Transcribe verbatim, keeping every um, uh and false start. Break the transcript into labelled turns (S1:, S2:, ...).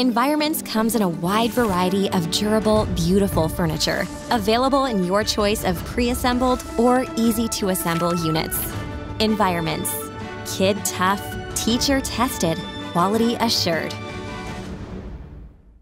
S1: Environments comes in a wide variety of durable, beautiful furniture, available in your choice of pre-assembled or easy-to-assemble units. Environments. Kid tough, teacher tested, quality assured.